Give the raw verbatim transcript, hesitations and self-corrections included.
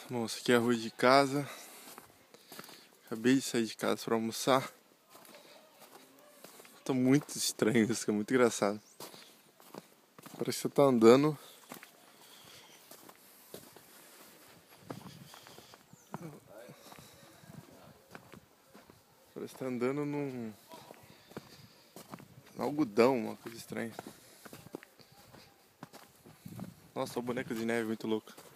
Bom, essa aqui é a rua de casa. Acabei de sair de casa pra almoçar. Tô muito estranho isso, é muito engraçado. Parece que você tá andando. Parece que tá andando num... num algodão, uma coisa estranha. Nossa, o boneco de neve muito louco.